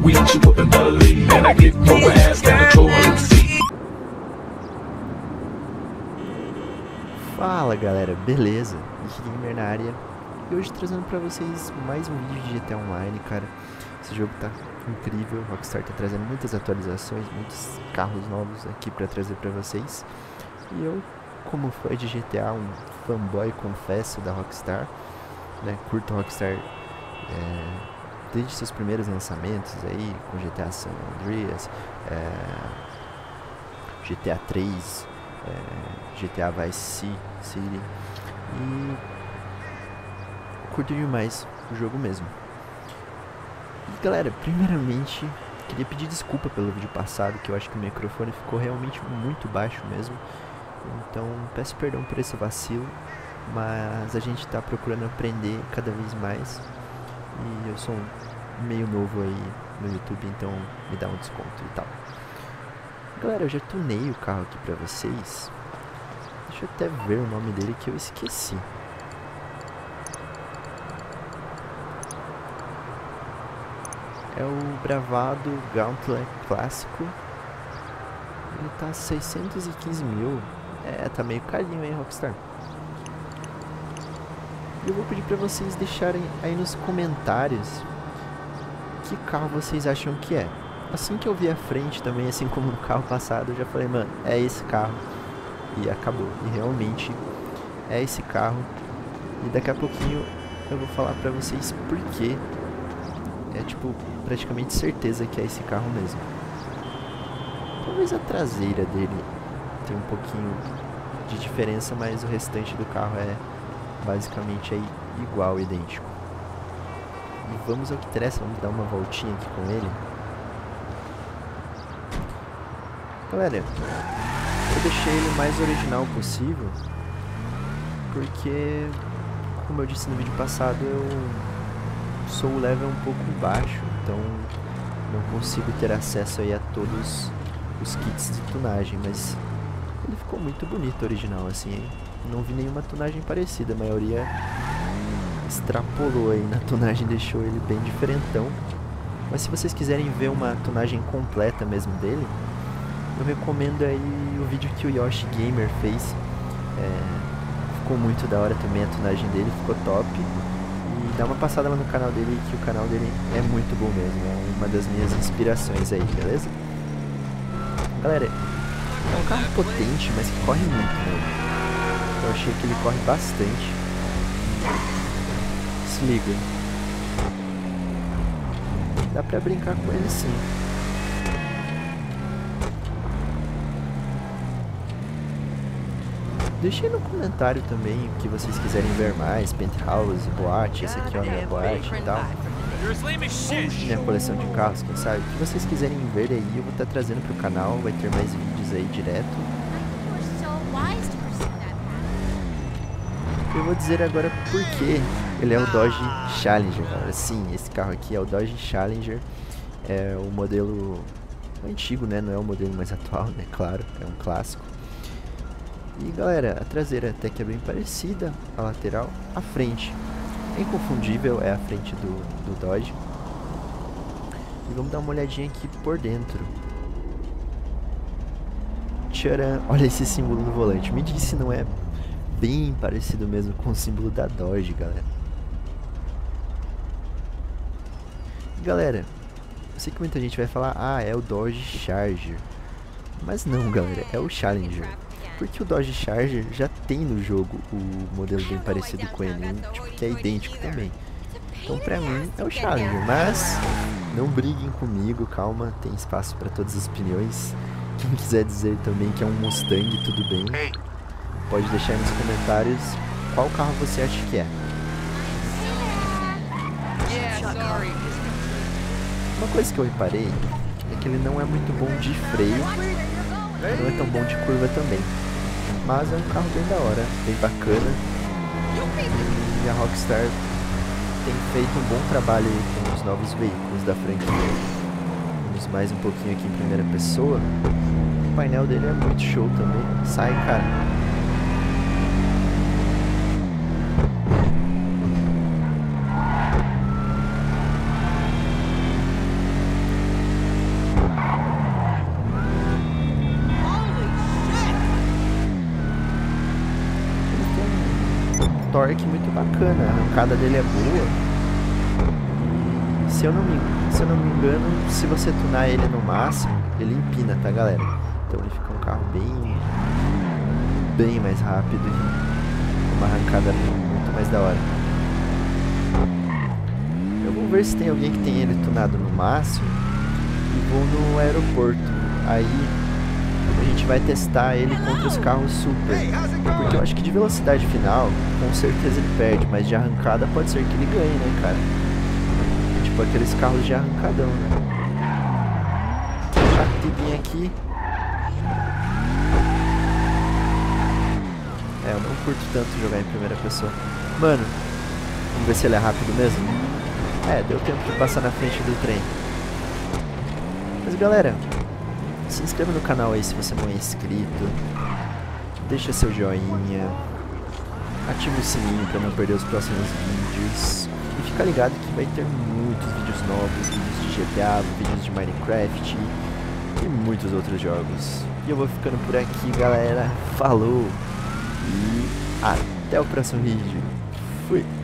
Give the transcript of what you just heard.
We hit you up in the lead, and I get more ass than a toilet seat. Fala galera, beleza? Nick Gamer na área. E hoje trazendo pra vocês mais um vídeo de GTA Online, cara. Esse jogo tá incrível, Rockstar tá trazendo muitas atualizações, muitos carros novos aqui pra trazer pra vocês. E eu, como fã de GTA, um fanboy, confesso, da Rockstar, né? Curto Rockstar desde seus primeiros lançamentos aí, com GTA San Andreas, GTA 3, GTA Vice City, e curto demais o jogo mesmo. E galera, primeiramente queria pedir desculpa pelo vídeo passado, que eu acho que o microfone ficou realmente muito baixo mesmo, então peço perdão por esse vacilo, mas a gente tá procurando aprender cada vez mais, e eu sou meio novo aí no YouTube, então me dá um desconto e tal. Galera, eu já tunei o carro aqui pra vocês. Deixa eu até ver o nome dele que eu esqueci. É o Bravado Gauntlet Clássico. Ele tá 615 mil. Tá meio carinho, hein, Rockstar? E eu vou pedir pra vocês deixarem aí nos comentários que carro vocês acham que é. Assim que eu vi a frente também, assim como no carro passado, eu já falei, mano, é esse carro. E acabou. E realmente é esse carro. E daqui a pouquinho eu vou falar pra vocês por quê. É tipo, praticamente certeza que é esse carro mesmo. Talvez a traseira dele tenha um pouquinho de diferença, mas o restante do carro é basicamente aí igual, idêntico. E vamos ao que interessa, vamos dar uma voltinha aqui com ele. Galera, eu deixei ele o mais original possível, porque, como eu disse no vídeo passado, eu sou o level um pouco baixo, então não consigo ter acesso aí a todos os kits de tunagem, mas ele ficou muito bonito original assim, hein? Não vi nenhuma tunagem parecida, a maioria extrapolou aí na tunagem, deixou ele bem diferentão. Mas se vocês quiserem ver uma tunagem completa mesmo dele, eu recomendo aí o vídeo que o Yoshi Gamer fez. Ficou muito da hora também a tunagem dele, ficou top. E dá uma passada lá no canal dele, que o canal dele é muito bom mesmo, é uma das minhas inspirações aí, beleza? Galera, é um carro potente, mas que corre muito, né? Eu achei que ele corre bastante. Se liga. Dá pra brincar com ele sim. Deixem no comentário também o que vocês quiserem ver mais. Penthouse, boate, esse aqui é a minha boate e tal. Minha coleção de carros, quem sabe. O que vocês quiserem ver aí, eu vou estar trazendo pro canal. Vai ter mais vídeos aí direto. Eu vou dizer agora por que ele é o Dodge Challenger, galera. Sim, esse carro aqui é o Dodge Challenger. É o modelo antigo, né? Não é o modelo mais atual, né? Claro, é um clássico. E galera, a traseira até que é bem parecida, a lateral, a frente é inconfundível, é a frente do Dodge. E vamos dar uma olhadinha aqui por dentro. Tcharam! Olha esse símbolo no volante, me diz se não é bem parecido mesmo com o símbolo da Dodge, galera. Galera, eu sei que muita gente vai falar, ah, é o Dodge Charger. Mas não, galera, é o Challenger. Porque o Dodge Charger já tem no jogo o modelo bem parecido com ele, um tipo que é idêntico também. Então pra mim é o Challenger, mas não briguem comigo, calma, tem espaço para todas as opiniões. Quem quiser dizer também que é um Mustang, tudo bem. Pode deixar aí nos comentários qual carro você acha que é. Uma coisa que eu reparei é que ele não é muito bom de freio, não é tão bom de curva também. Mas é um carro bem da hora, bem bacana. E a Rockstar tem feito um bom trabalho aí com os novos veículos da franquia. Vamos mais um pouquinho aqui em primeira pessoa. O painel dele é muito show também. Sai, cara. torque muito bacana, a arrancada dele é boa. E se eu não me engano, se você tunar ele no máximo, ele empina, tá, galera? Então ele fica um carro bem mais rápido e uma arrancada muito mais da hora. Eu vou ver se tem alguém que tem ele tunado no máximo e vou no aeroporto. Aí a gente vai testar ele contra os carros super, porque eu acho que de velocidade final, com certeza ele perde, mas de arrancada pode ser que ele ganhe, né, cara? Tipo aqueles carros de arrancadão, né? Rapidinho aqui. É, eu não curto tanto jogar em primeira pessoa. Mano, vamos ver se ele é rápido mesmo. É, deu tempo de passar na frente do trem. Mas galera, se inscreva no canal aí se você não é inscrito. Deixa seu joinha. Ativa o sininho para não perder os próximos vídeos. E fica ligado que vai ter muitos vídeos novos, vídeos de GTA, vídeos de Minecraft e muitos outros jogos. E eu vou ficando por aqui, galera. Falou! E até o próximo vídeo. Fui!